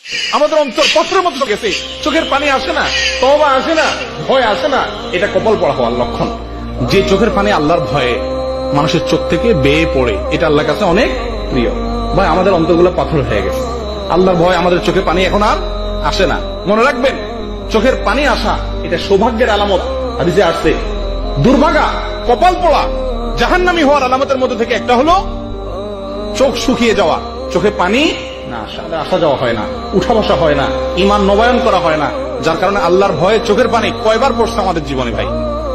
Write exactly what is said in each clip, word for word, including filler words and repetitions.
আমাদের অন্তর পত্রের মতো গেছে, চোখের পানি আসে না, তওবা আসে না, ভয় আসে না। এটা কপাল পড়া হওয়ার লক্ষণ। যে চোখের পানি আল্লাহর ভয়ে মানুষের চোখ থেকে বেয়ে পড়ে, এটা আল্লাহর কাছে অনেক প্রিয়। ভাই, আমাদের অন্তরগুলো পাথর হয়ে গেছে। আল্লাহর ভয় আমাদের চোখে পানি এখন আর আসে না। মনে রাখবেন, চোখের পানি আসা এটা সৌভাগ্যের আলামত। হাদিসে আসছে, দুর্ভাগা, কপাল পোড়া, জাহান্নামী হওয়ার আলামতের মধ্যে থেকে একটা হলো চোখ শুকিয়ে যাওয়া, চোখে পানি না আসা, আসা যাওয়া হয় না, উঠা বসা হয় না, ঈমান নবায়ন করা হয় না। যার কারণে আল্লাহর ভয়ে চোখের পানি কয়বার পড়ছে আমাদের জীবনে। ভাই,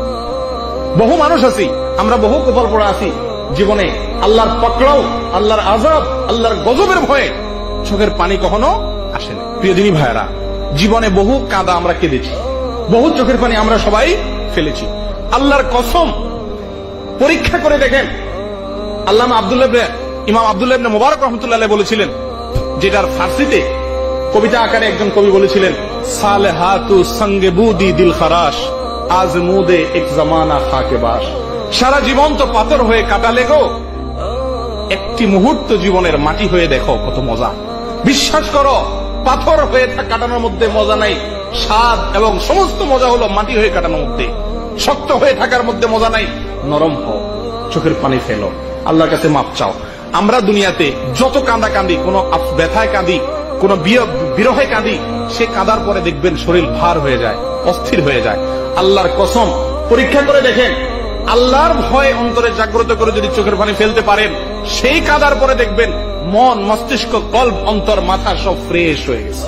বহু মানুষ আছি, আমরা বহু কপাল পোড়া আছি জীবনে। আল্লাহর পকড়াও, আল্লাহর আযাব, আল্লাহর গজবের ভয়ে চোখের পানি কখনো আসেনি। প্রিয় দিনী ভাইয়েরা, জীবনে বহু কাঁদা আমরা কেঁদেছি, বহু চোখের পানি আমরা সবাই ফেলেছি। আল্লাহর কসম, পরীক্ষা করে দেখেন। আল্লামা আব্দুল্লাহ ইমাম আব্দুল্লাহ ইবনে মুবারক রাহমাতুল্লাহ আলাইহি বলেছিলেন, যেটার ফার্সিতে কবিতা আকারে একজন কবি বলেছিলেন, সালেহাতু সঙ্গে বুদি দিল খারাশ, আজমুদে এক জামানা খাকে বাস। সারা জীবন তো পাথর হয়ে কাটালে গো, একটি মুহূর্ত জীবনের মাটি হয়ে দেখো কত মজা। বিশ্বাস করো, পাথর হয়ে কাটানোর মধ্যে মজা নাই, স্বাদ এবং সমস্ত মজা হলো মাটি হয়ে কাটানোর মধ্যে। শক্ত হয়ে থাকার মধ্যে মজা নাই, নরম হও, চোখের পানি ফেলো, আল্লাহর কাছে মাপ চাও। আমরা দুনিয়াতে যত কাঁদা কাঁদি, কোন ব্যথায় কাঁদি, কোন বিরহে কাঁদি, সে কাঁদার পরে দেখবেন শরীর ভার হয়ে যায়, অস্থির হয়ে যায়। আল্লাহর কসম, পরীক্ষা করে দেখেন, আল্লাহর ভয় অন্তরে জাগ্রত করে যদি চোখের পানি ফেলতে পারেন, সেই কাঁদার পরে দেখবেন মন, মস্তিষ্ক, কল্প, অন্তর, মাথা সব ফ্রেশ হয়ে গেছে।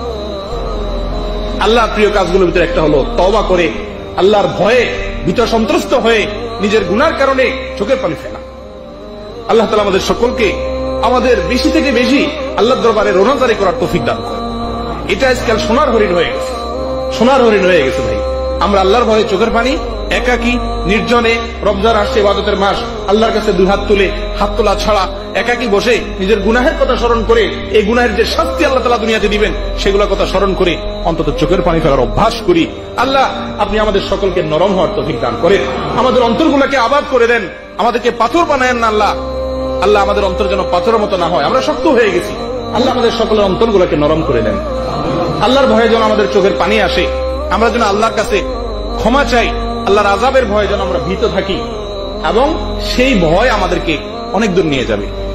আল্লাহর প্রিয় কাজগুলোর ভিতরে একটা হলো তওবা করে আল্লাহর ভয়ে ভীত সন্ত্রস্ত হয়ে নিজের গুনার কারণে চোখের পানি ফেলা। আল্লাহ তাআলা আমাদের সকলকে আমাদের বেশি থেকে বেশি আল্লাহর দরবারে রোনাজারি করার তৌফিক দান করে। এটা আজকাল সোনার হরিণ হয়ে গেছে, সোনার হরিণ হয়ে গেছে। ভাই, আমরা আল্লাহর ভয়ে চোখের পানি একাকী নির্জনে, রমজান আসছে, ইবাদতের মাস, আল্লাহর কাছে দুই হাত তুলে, হাত তোলা ছাড়া একাকী বসে নিজের গুনাহের কথা স্মরণ করে, এই গুনাহের যে শাস্তি আল্লাহ তাআলা দুনিয়াতে দিবেন সেগুলোর কথা স্মরণ করে অন্তত চোখের পানি ফেলার অভ্যাস করি। আল্লাহ, আপনি আমাদের সকলকে নরম হওয়ার তৌফিক দান করেন, আমাদের অন্তরগুলোকে আবাদ করে দেন, আমাদেরকে পাথর বানায়েন না আল্লাহ। আল্লাহ, আমাদের অন্তর যেন পাথরের মতো না হয়, আমরা শক্ত হয়ে গেছি। আল্লাহ, আমাদের সকলের অন্তরগুলোকে নরম করে দেন। আল্লাহর ভয়ে যেন আমাদের চোখের পানি আসে, আমরা যেন আল্লাহর কাছে ক্ষমা চাই, আল্লাহর আযাবের ভয়ে যেন আমরা ভীত থাকি, এবং সেই ভয় আমাদেরকে অনেক দূর নিয়ে যাবে।